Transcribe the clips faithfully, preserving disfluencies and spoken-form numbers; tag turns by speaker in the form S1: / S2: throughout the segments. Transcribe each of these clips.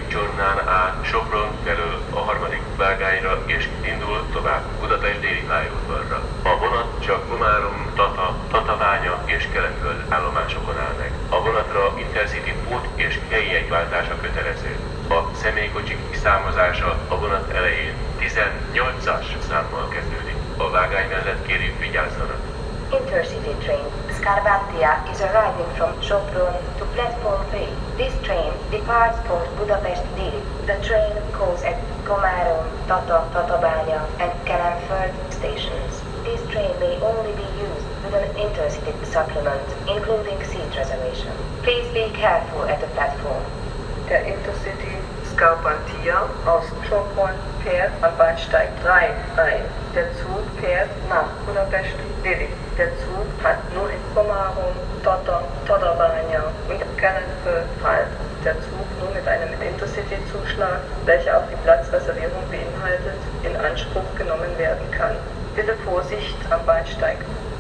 S1: Csornán át Sopron felől a harmadik vágányra és indul tovább Budapest déli pályaudvarra. A vonat csak Komárom, Tata, Tatabánya és Kelenföld állomásokon áll meg. A vonatra Intercity pót és helyi jegyváltása kötelező. A személykocsik számozása a vonat elején tizennyolcas számmal kezdődik. A vágány mellett kérjük vigyázzanak.
S2: Intercity train Scarpattia is arriving from Sopron to platform three. This train departs for Budapest Déli. The train calls at Komárom, Tata, Tatabánya and Kelenföld stations. This train may only be used with an intercity supplement, including seat reservation. Please be careful at the platform.
S3: Der Intercity Scarpattia aus Sopron fährt am Bahnsteig drei ein. Der Zug fährt nach Budapest Déli. Der Zug hat nur in Komárom, Tata, Tatabánya und Kelenföld Halt. Der Zug nur mit einem Intercity-Zuschlag, welcher auch die Platzreservierung beinhaltet, in Anspruch genommen werden kann. Bitte Vorsicht am Bahnsteig.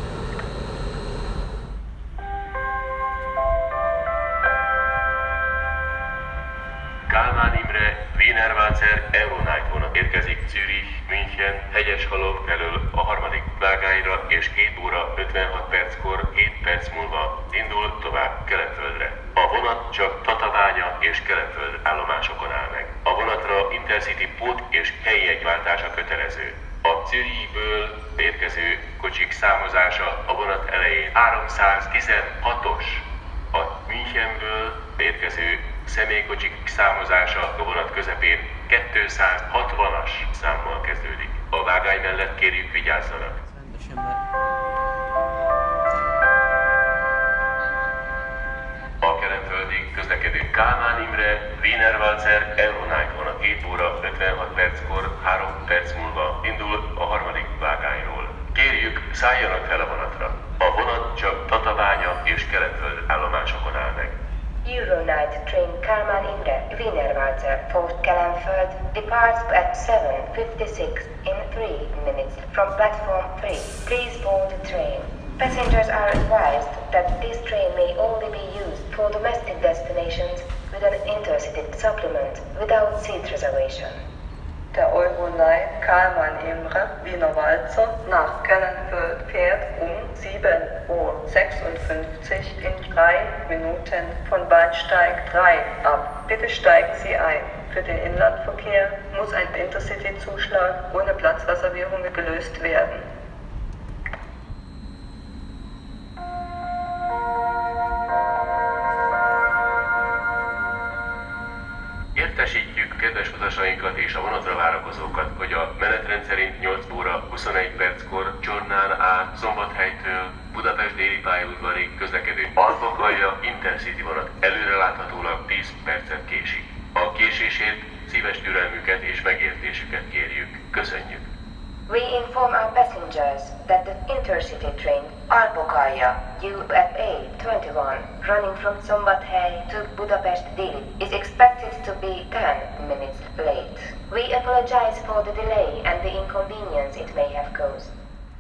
S1: Kálmán Imre, Wienerwalzer Euronight vonat érkezik Zürich, München, Hegyeshalom felől a harmadik vágányra és két óra ötvenhat perckor hét perc múlva indul tovább Kelenföldre. A vonat csak Tatabánya és Kelenföld állomásokon áll meg. A vonatra Intercity pót és helyi jegyváltása kötelező. A Zürichből érkező kocsik számozása a vonat elején háromszáztizenhatos. A Münchenből érkező személykocsik számozása a vonat közepén kétszázhatvanas számmal kezdődik. A vágány mellett kérjük vigyázzanak. A Kelenföldig közlekedő Kálmán Imre, Wienerwalzer Euronight vonat két óra ötvenhat perckor három perc múlva indul a harmadik vágányról. Kérjük, szálljanak fel a vonatra. A vonat csak Tatabánya és Kelenföld állomásokon áll meg.
S2: Euronight train Kálmán Imre, Wienerwalzer for Kelenföld departs at seven fifty-six in three minutes from platform three. Please board the train. Passengers are advised that this train may only be used for domestic destinations with an intercity supplement without seat reservation.
S3: Der Euronight Kálmán Imre, Wienerwalzer nach Kelenföld fährt um sieben Uhr sechsundfünfzig in drei Minuten von Bahnsteig drei ab. Bitte steigen Sie ein. Für den Inlandverkehr muss ein Intercity-Zuschlag ohne Platzreservierung gelöst werden.
S1: Értesítjük kedves utasainkat és a vonatra várakozókat, hogy a menetrend szerint nyolc óra huszonegy perckor Csornán át Szombathelytől Budapest déli pályaudvarig közlekedő Alpakalja Intercity vonat előreláthatólag tíz percet késik. A késésért szíves türelmüket és megértésüket kérjük. Köszönjük!
S2: We inform our passengers that the intercity train Alpakalja U F A twenty-one running from Szombathely to Budapest Déli is expected to be ten minutes late. We apologize for the delay and the inconvenience it may have caused.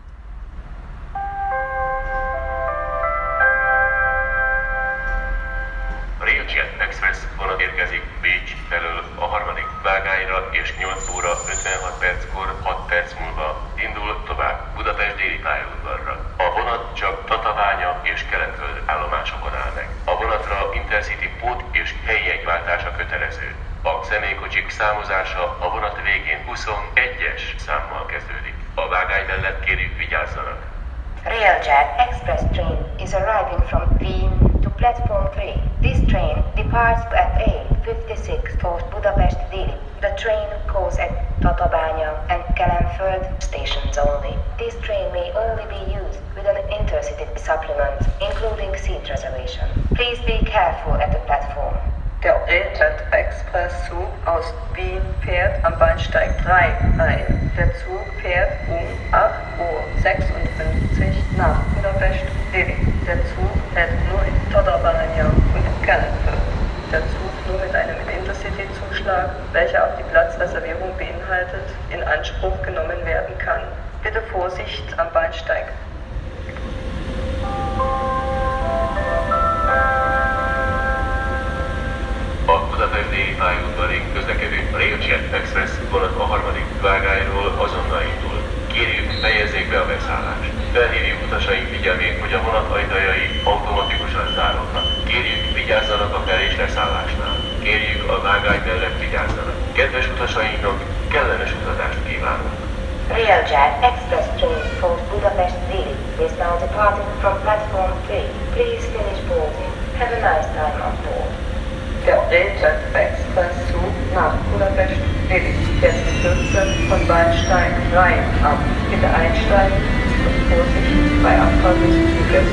S1: Railjet Express vonat érkezik Bécs felől a harmadik vágányra és nyolc óra ötvenhat perckor hat perc múlva indul tovább Budapest déli pályaudvarra. A vonat csak Tatabánya és Kelenföld állomásokon áll meg. A vonatra Intercity pót és helyi jegyváltása kötelező. A személykocsik számozása a vonat végén huszonegyes számmal kezdődik. A vágány mellett kérjük vigyázzanak.
S2: Railjet Express train is arriving from Wien to platform three. This train departs at eight fifty-six for Budapest Déli. The train calls at Tatabánya and Kelenföld stations only. This train may only be used with an intercity supplement, including seat reservation. Please be careful at the platform.
S3: Der Railjet Express Zug aus Wien fährt am Bahnsteig drei ein. Der Zug fährt um acht Uhr sechsundfünfzig nach Budapest Déli. Der Zug hält nur in Tatabánya und Kelenföld. Der Zug nur mit einem Intercity-Zuschlag, welcher auch die Platzreservierung beinhaltet, in Anspruch genommen werden kann. Bitte Vorsicht am Bahnsteig.
S1: A Budapest déli pályaudvarig közlekedő Railjet Express vonat a harmadik vágányról azonnal indul. Kérjük, fejezzék be a megszállást. Felhívjuk utasaink figyelmét, hogy a vonat ajtajai automatikusan záródnak. Kérjük, vigyázzanak a fel- és leszállásnál. Kérjük, a vágány mellett vigyázzanak. Kedves utasainknak kellemes utazást kívánunk!
S2: Railjet Express train for Budapest Déli is now departing from platform three. Please finish boarding. Have a nice time on board.
S3: Der Railjet Expresszug nach Budapest Déli fährt in Kürze von Bahnsteig drei ab. Bitte einsteigen und Vorsicht bei Abfahrt des Zuges.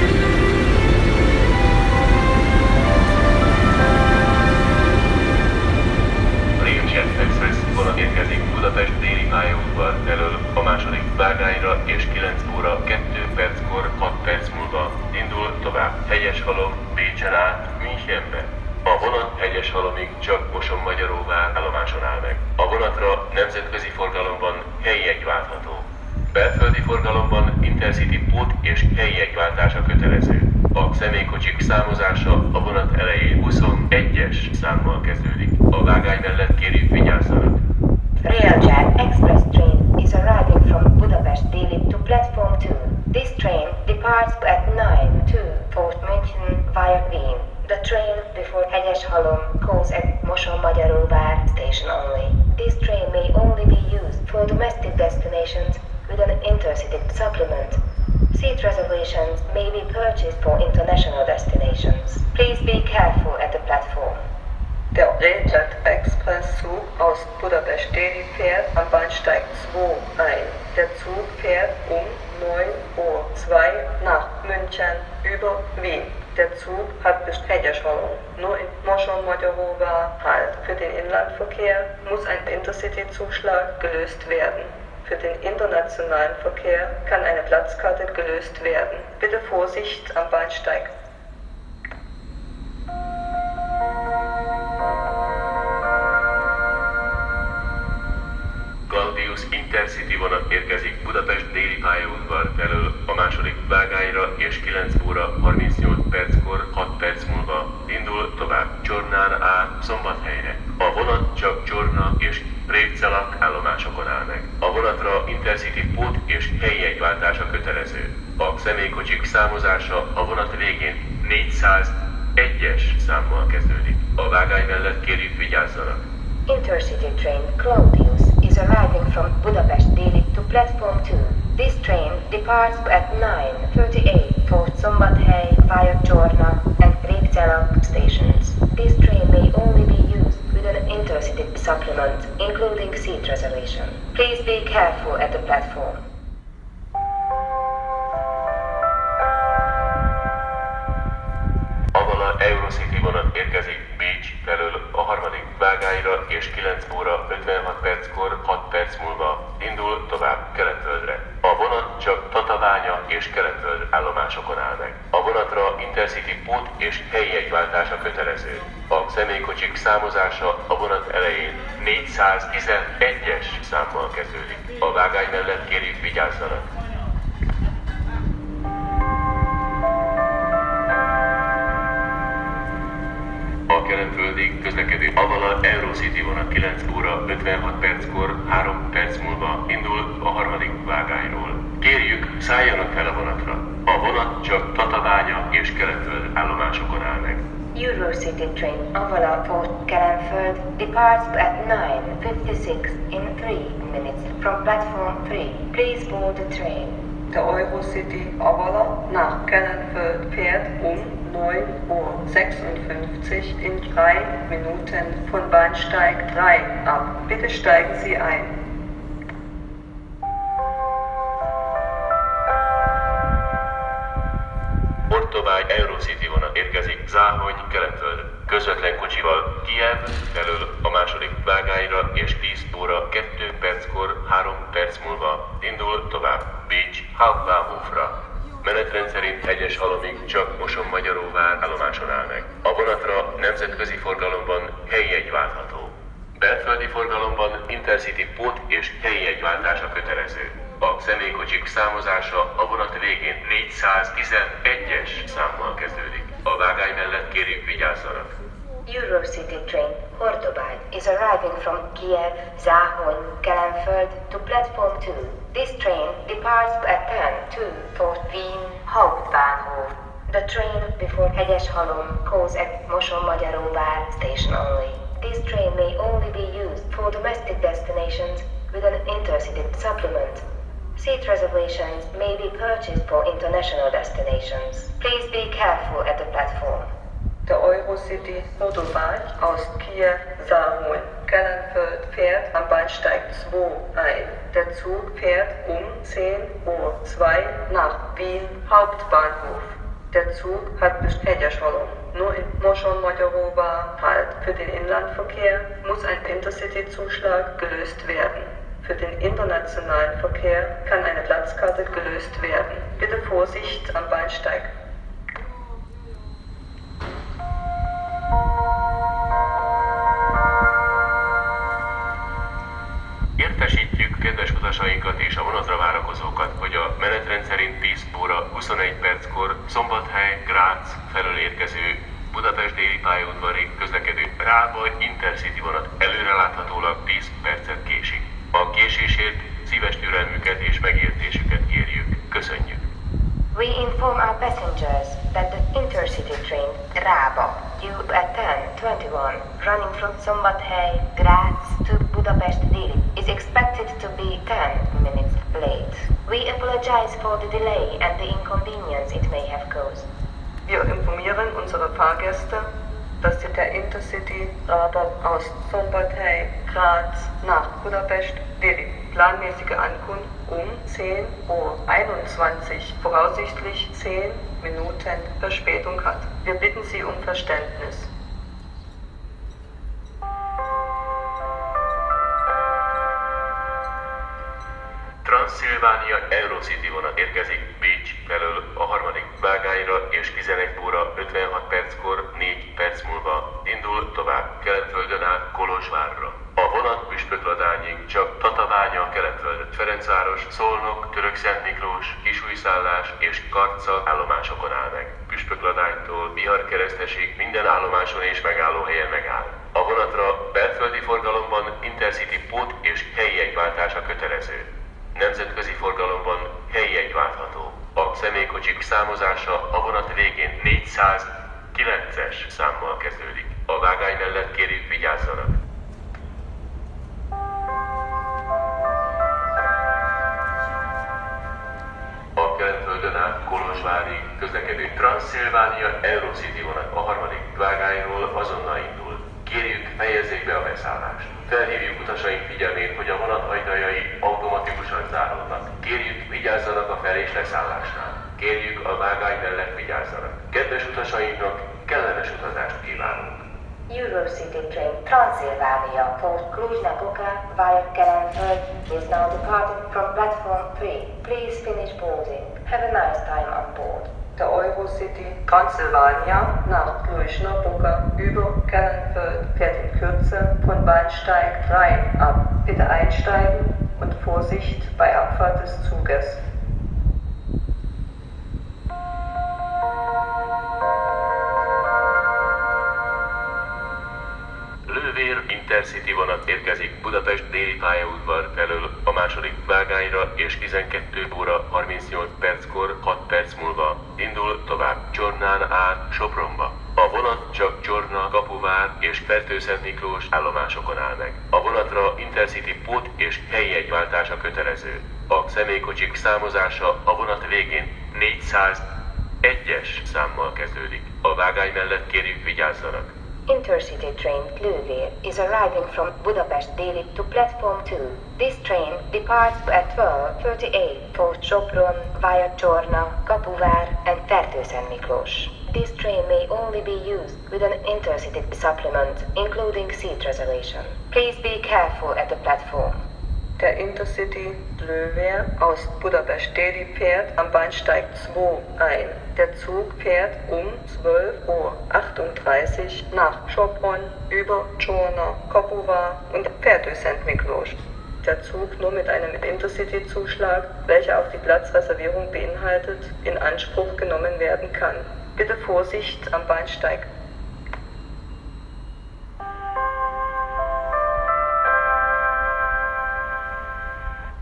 S1: Railjet Express vonat érkezik Budapest déli pályaudvar elől a második vágányra és kilenc óra kettő perckor hat perc múlva indul tovább. Hegyeshalom Bécsen át Münchenbe. A vonat Hegyeshalomig csak Mosonmagyaróvár állomáson áll meg. A vonatra nemzetközi forgalomban helyi jegy váltható. Belföldi forgalomban Intercity pót és helyi jegyváltása kötelező. A személykocsik számozása a vonat elején huszonegyes számmal kezdődik. A vágány mellett kérjük, vigyázzanak!
S2: Railjet Express train is arriving from Budapest Déli to platform two. This train departs at nine two Port München via Wien. The train before Hegyeshalom goes at Mosonmagyaróvár station only. This train may only be used for domestic destinations with an intercity supplement. Seat reservations may be purchased for international destinations. Please be careful at the platform.
S3: Der Railjet Expresszug aus Budapest Déli fährt am Bahnsteig zwei ein. Der Zug fährt um neun Uhr zwei nach München über Wien. Der Zug hat bis Hegyeshalom nur in Mosonmagyaróvár Halt. Für den Inlandverkehr muss ein Intercity-Zuschlag gelöst werden. Für den internationalen Verkehr kann eine Platzkarte gelöst werden. Bitte Vorsicht am Bahnsteig.
S1: Claudius Intercity vonat érkezik Budapest déli pályaudvar felől a második vágányra és kilenc óra harmincnyolc perckor hat perc múlva indul tovább Csornán át Szombathelyre. A vonat csak Csorna és Prévcelak állomásokon áll meg. A vonatra Intercity pót és helyi jegyváltása kötelező. A személykocsik számozása a vonat végén négyszázegyes számmal kezdődik. A vágány mellett kérjük, vigyázzanak!
S2: Intercity train Claudius is arriving from Budapest Déli to platform two. This train departs at nine thirty-eight for Szombathely via Csorna and Prévcelak stations. This train may only be used with an intercity supplement, including seat reservation. Please be careful at the platform.
S1: Avala Eurocity vonat érkezik Bécs felől a harmadik vágányra és kilenc óra ötvenhat perckor hat perc múlva indul tovább Keletföldre. A vonat csak Tatabánya és Keletföld állomásokon áll meg. A vonatra Intercity pót és helyi jegyváltása kötelező. A személykocsik számozása a vonat elején négyszáztizenegyes számmal kezdődik. A vágány mellett kérjük, vigyázzanak! A keletföldig közlekedő Avala Eurocity vonat kilenc óra ötvenhat perckor három perc múlva indul a harmadik vágányról. Kérjük, szálljanak fel a vonatra. A vonat csak Tatabánya és Keletföld állomásokon áll meg.
S2: Eurocity train Avala Port Kelenföld departs at nine fifty-six in three minutes from platform three. Please board the train.
S3: Der Eurocity Avala nach Kelenföld fährt um neun Uhr sechsundfünfzig in drei Minuten von Bahnsteig drei ab. Bitte steigen Sie ein.
S1: Ortovágy Eurocity vonat érkezik Záhony, Keletföld. Közvetlen kocsival Kiev felől a második vágányra és tíz óra kettő perckor három perc múlva indul tovább Bécs Hauptbahnhofra. Menetrend szerint Hegyeshalomig csak Mosonmagyaróvár állomáson áll meg. A vonatra nemzetközi forgalomban helyi jegy váltható. Belföldi forgalomban Intercity pót és helyi jegyváltása kötelező. A személykocsik számozása a vonat végén négyszáztizenegyes számmal kezdődik. A vágány mellett kérjük, vigyázzanak!
S2: Eurocity train Ordubány is arriving from Kiev, Záhony, Kelenföld to platform two. This train departs at ten two for Wien Hauptbahnhof. The train before Hegyeshalom calls at Mosonmagyaróvár station only. This train may only be used for domestic destinations with an intercity supplement. Seat reservations may be purchased for international destinations. Please be careful at the platform.
S3: Der Eurocity Ordubány aus Kiew, Záhony, Kelenföld fährt am Bahnsteig zwei ein. Der Zug fährt um zehn Uhr zwei nach Wien Hauptbahnhof. Der Zug hat bis Hegyeshalom nur in Mosonmagyaróvár Halt. Für den Inlandverkehr muss ein Intercity-Zuschlag gelöst werden. Für den internationalen Verkehr kann eine Platzkarte gelöst werden. Bitte Vorsicht am Bahnsteig.
S1: Értesítjük kedves utasainkat és a vonatra várakozókat, hogy a menetrend szerint tíz óra huszonegy perckor Szombathely, Grác felől érkező Budapest déli pályaudvari közlekedő Rába Intercity vonat előreláthatólag tíz percet késik. A késésért szíves türelmüket és megértésüket kérjük. Köszönjük!
S2: We inform our passengers that the intercity train Rába, due at ten twenty-one, running from Szombathely, Graz to Budapest Déli, is expected to be ten minutes late. We apologize for the delay and the inconvenience it may have caused.
S3: Wir informieren unsere Fahrgäste, dass der Intercity Rába aus Szombathely, Graz nach Budapest Déli planmäßige Ankunft um zehn Uhr einundzwanzig, voraussichtlich zehn Minuten Verspätung hat. Wir bitten Sie um Verständnis.
S1: Transzilvánia Eurocity vonat érkezik Bécs felől a harmadik vágányra, és tizenegy óra ötvenhat perckor négy perc múlva indul tovább Kelenföldön át Kolozsvárra. A vonat Püspökladányig csak Tatabánya, Kelenföld, Ferencváros, Szolnok, Törökszentmiklós, Kisújszállás és Karca állomásokon áll meg. Püspökladánytól Biharkeresztesig minden állomáson és megállóhelyen megáll. A vonatra belföldi forgalomban Intercity pót és helyi jegyváltása kötelező. Nemzetközi forgalomban helyi jegy váltható. A személykocsik számozása a vonat végén négyszázkilences számmal kezdődik. A vágány mellett kérjük, vigyázzanak! A Kelenföldön át Kolozsvárig közlekedő Transzilvánia Eurocity vonat a harmadik vágányról azonnal indul. Kérjük, fejezzék be a beszállást. Felhívjuk utasaink figyelmét, hogy a vonat ajtajai automatikusan záródnak. Kérjük, vigyázzanak a fel- és leszállásnál. Kérjük, a vágány mellett vigyázzanak. Kedves utasainknak kellemes utazást kívánunk!
S2: Eurocity train Transylvania for Cluj-Napoca via Kelenföld is now departing from platform three. Please finish boarding. Have a nice time on board.
S3: Der Eurocity Transylvania nach Cluj-Napoca über Kelenföld fährt in Kürze von Bahnsteig drei ab. Bitte einsteigen und Vorsicht bei Abfahrt des Zuges.
S1: Lővér Intercity vonat érkezik Budapest déli pályaudvar felől a második vágányra, és tizenkét óra harmincnyolc perckor hat perc múlva indul tovább Csornán át Sopronba. A vonat csak Csorna, Kapuvár és Fertőszentmiklós állomásokon áll meg. A vonatra Intercity pót és helyi jegyváltása kötelező. A személykocsik számozása a vonat végén négyszázegyes számmal kezdődik. A vágány mellett kérjük, vigyázzanak!
S2: Intercity train Lővér is arriving from Budapest Déli to platform two. This train departs at twelve thirty-eight for Sopron via Csorna, Kapuvár and Fertőszentmiklós. This train may only be used with an intercity supplement, including seat reservation. Please be careful at the platform.
S3: Der Intercity Lővér aus Budapest Déli fährt am Bahnsteig zwei ein. Der Zug fährt um zwölf Uhr achtunddreißig nach Sopron über Csorna, Kapuvár und Fertőszentmiklós. Der Zug nur mit einem Intercity-Zuschlag, welcher auch die Platzreservierung beinhaltet, in Anspruch genommen werden kann. Bitte Vorsicht am Bahnsteig.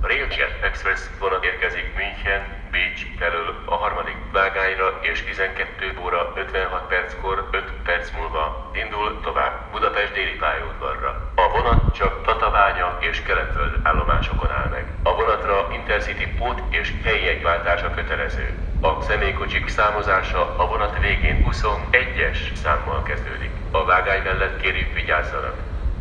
S1: Railjet Express vonat érkezik München, Bécs felől a harmadik vágányra, és tizenkettő óra ötvenhat perckor öt perc múlva indul tovább Budapest déli pályaudvarra. A vonat csak Tatabánya és Kelenföld állomásokon áll meg. A vonatra Intercity pót és helyi-jegyváltása kötelező. A személykocsik számozása a vonat végén huszonegyes számmal kezdődik. A vágány mellett kérjük, vigyázzanak!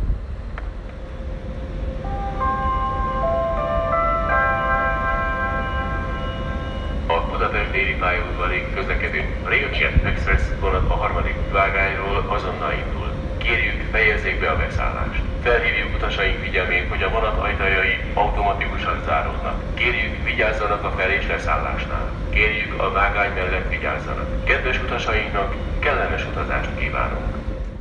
S1: A Budapest déli pályaudvarig közlekedő Railjet Express vonat a harmadik vágányról azonnal indul. Kérjük, fejezzék be a beszállást. Felhívjuk utasaink figyelmét, hogy a vonat ajtajai automatikusan záródnak. Kérjük, vigyázzanak a fel- és leszállásnál. Kérjük, a vágány mellett vigyázzanak. Kedves utasainknak kellemes utazást kívánunk!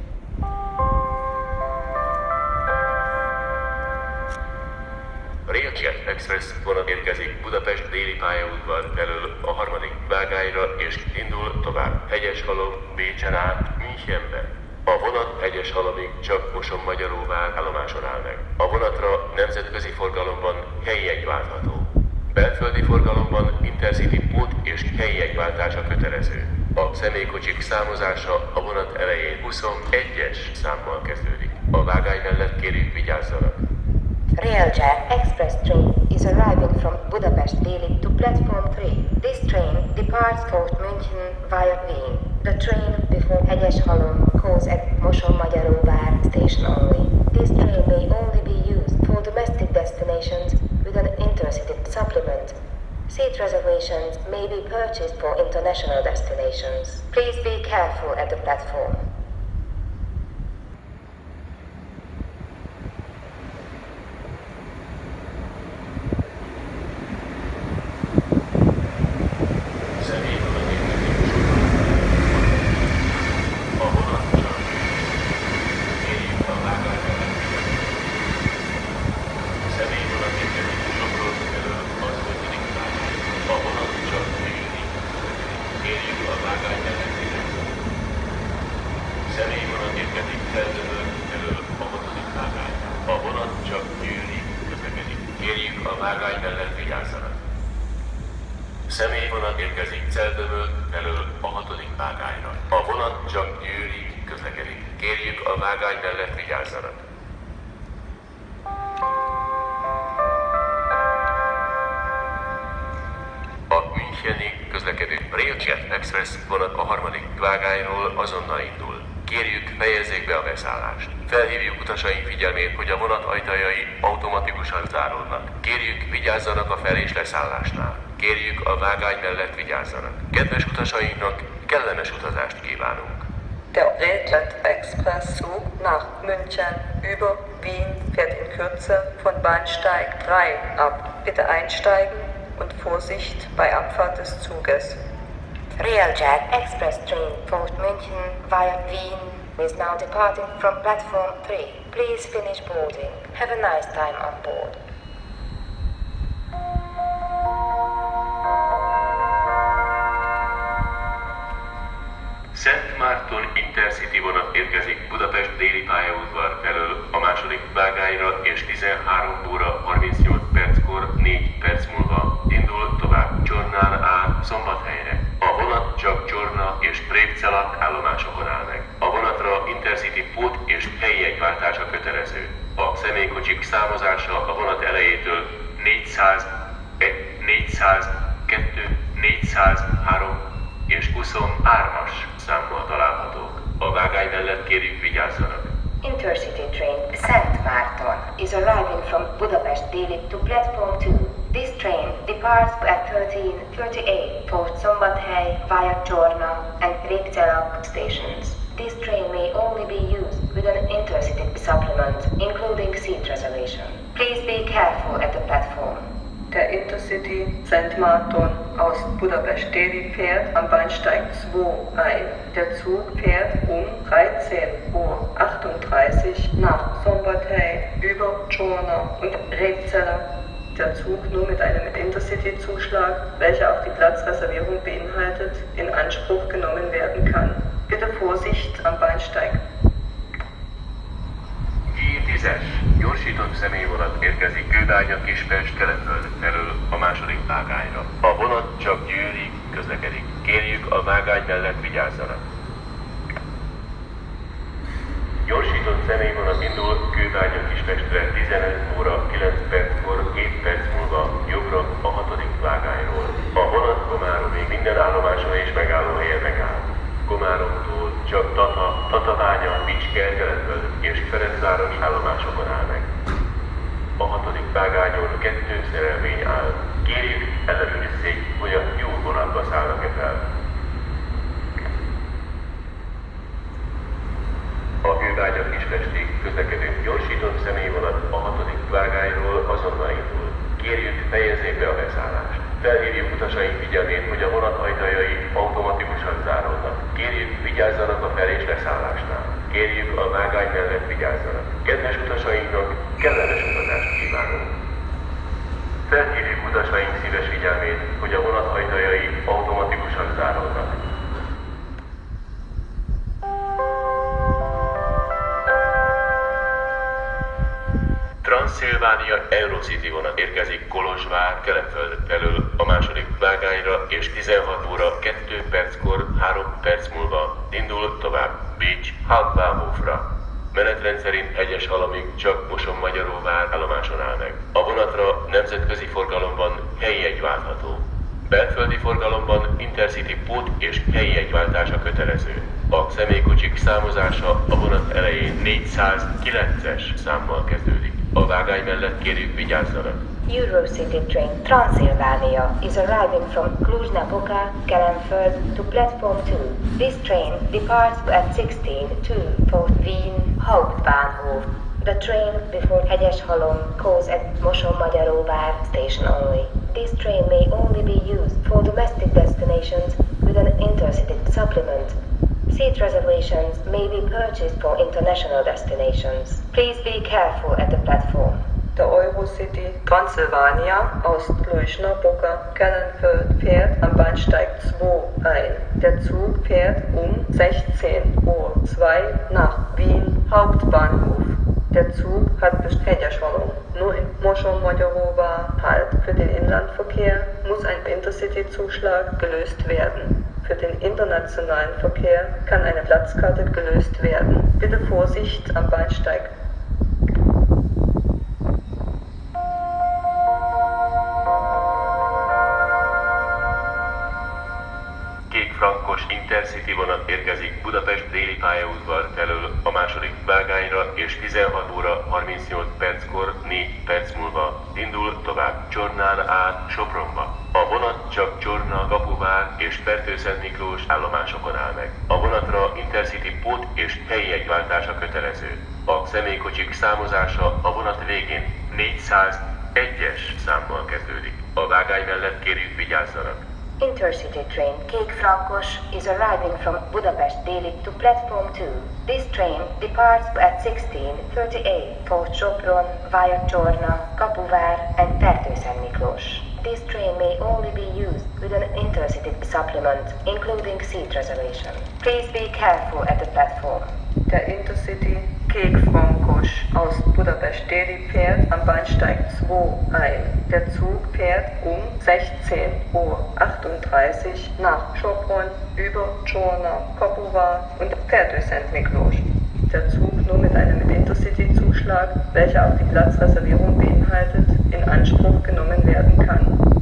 S1: Railjet Express vonat érkezik Budapest déli pályaudvar felől a harmadik vágányra, és indul tovább Hegyeshalom, Bécsen át, Münchenbe. A vonat Hegyeshalomig csak Mosonmagyaróvár állomáson áll meg. A vonatra nemzetközi forgalomban helyi jegy váltható. Belföldi forgalomban Intercity pót és helyi jegyváltása kötelező. A személykocsik számozása a vonat elején huszonegyes számmal kezdődik. A vágány mellett kérjük, vigyázzanak!
S2: Railjet Express train is arriving from Budapest Déli to platform three. This train departs for München via Wien. The train before Hegyeshalom calls at Mosonmagyaróvár station only. This train may only be used for domestic destinations with an intercity supplement. Seat reservations may be purchased for international destinations. Please be careful at the platform.
S1: Személyvonat érkezik Celldömöl felől a hatodik vágányra. A vonat csak Győrig közlekedik. Kérjük, a vágány mellett vigyázzanak! A Münchenig közlekedő Railjet Express vonat a harmadik vágányról azonnal indul. Kérjük, fejezzék be a beszállást. Felhívjuk utasaink figyelmét, hogy a vonat ajtajai automatikusan záródnak. Kérjük, vigyázzanak a fel- és leszállásnál. Kérjük, a vágány mellett vigyázzanak. Kedves utasainknak kellemes utazást kívánunk!
S3: Der Railjet Express-Zug nach München über Wien fährt in Kürze von Bahnsteig drei ab. Bitte einsteigen und Vorsicht bei Abfahrt des Zuges.
S2: Railjet Express train for München via Wien is now departing from platform three. Please finish boarding. Have a nice time on board.
S1: Szent Márton Intercity vonat érkezik Budapest déli pályaudvar felől a második vágányra, és tizenhárom óra harmincnyolc perckor négy perc múlva indul tovább Csornán át Szombathelyre. A vonat csak Csorna és Prépcelak állomásokon áll meg. A vonatra Intercity pót és helyi jegyváltása kötelező. A személykocsik számozása a vonat elejétől négyszáz, egy, négyszáz, kettő, négyszáz, három és huszonhármas számmal találhatók. A vágány mellett kérjük, vigyázzanak!
S2: Intercity train Szent Márton is arriving from Budapest Déli to platform two. This train departs at thirteen thirty-eight for Szombathely via Csorna and Prépcelak stations. This train may only be used with an intercity supplement, including seat reservation. Please be careful at the platform.
S3: Der Intercity Sankt Martin aus Budapest Déli fährt am Bahnsteig zwei ein. Der Zug fährt um dreizehn Uhr achtunddreißig nach Szombathely über Csorna und Prépcelak. Der Zug nur mit einem Intercity-Zuschlag, welcher auch die Platzreservierung beinhaltet, in Anspruch genommen werden kann. Bitte Vorsicht am Bahnsteig.
S1: G tízes, gyors Gyorsított személyvonat érkezik Kőbánya-Kispest Kelenföld felől a második vágányra. A vonat csak Győrig közlekedik. Kérjük a vágány mellett vigyázzanak. Gyorsított személyvonat indul Kőbánya-Kispestre tizenöt óra kilenc perckor hét perc múlva jobbra a hatodik vágányról. A vonat Komáromig minden állomáson és megállóhelyen megáll. Komáromtól csak Tata, Tatabánya, Bicsker, Kelenföld és Ferencváros állomásokon áll meg. A hatodik vágányon kettő szerelvény áll. Kérjük, ellenőrizzék, hogy a jó vonatba szállnak-e fel. A Kőbánya-Kispestig közlekedő gyorsított személyvonat a hatodik vágányról azonnal indul. Kérjük, fejezzék be a beszállást. Felhívjuk utasaink figyelmét, hogy a vonat ajtajai automatikusan záródnak. Kérjük, vigyázzanak a fel- és leszállásnál. Kérjük, a vágány mellett vigyázzanak. Kedves utasainknak kellemes utazást kívánunk. Felhívjuk utasaink szíves figyelmét, hogy a vonat ajtajai automatikusan záródnak. Transzilvánia Eurocity vonat érkezik Kolozsvár, Kelenföld felől a második vágányra, és tizenhat óra kettő perckor három perc múlva indul tovább Bécs Hauptbahnhofra. Menetrend szerint Hegyeshalamig csak Mosonmagyaróvár állomáson áll meg. A vonatra nemzetközi forgalomban helyi jegy váltható. Belföldi forgalomban Intercity pót és helyi jegyváltása kötelező. A személykocsik számozása a vonat elején négyszázkilences számmal kezdődik. A vágány mellett kérjük, vigyázzanak.
S2: Eurocity train Transylvania is arriving from Cluj-Napoca, Kelenföld to platform two. This train departs at sixteen two for Wien Hauptbahnhof. The train before Hegyeshalom calls at Mosonmagyaróvár station only. This train may only be used for domestic destinations with an intercity supplement. Seat reservations may be purchased for international destinations. Please be careful at the platform.
S3: Der Eurocity Transylvania aus Cluj-Napoca, Kelenföld fährt am Bahnsteig zwei ein. Der Zug fährt um sechzehn Uhr zwei nach Wien Hauptbahnhof. Der Zug hat bis Hegyeshalom. Nur in Mosonmagyaróvár Halt. Für den Inlandverkehr muss ein Intercity-Zuschlag gelöst werden. Für den internationalen Verkehr kann eine Platzkarte gelöst werden. Bitte Vorsicht am Bahnsteig.
S1: Kékfrankos Intercity vonat érkezik Budapest déli pályaudvar felől a második vágányra, és tizenhat óra harmincnyolc perckor négy perc múlva indul tovább Csornán át Sopronba. A vonat csak Csorna, Kapuvár és Fertőszentmiklós állomásokon áll meg. A vonatra Intercity pót és helyi jegyváltása kötelező. A személykocsik számozása a vonat végén négyszázegyes számmal kezdődik. A vágány mellett kérjük, vigyázzanak.
S2: Intercity train Kékfrankos is arriving from Budapest Déli to platform two. This train departs at sixteen thirty-eight for Sopron via Csorna, Kapuvár and Fertőszentmiklós. This train may only be used with an intercity supplement, including seat reservation. Please be careful at the platform.
S3: Der Intercity Kékfrankos aus Budapest Déli fährt am Bahnsteig zwei ein. Der Zug fährt um sechzehn Uhr achtunddreißig nach Sopron über Csorna, Kapuvár und Fertőszentmiklós. Der Zug nur mit einem Intercity-Zuschlag, welcher auch die Platzreservierung beinhaltet, in Anspruch genommen werden kann.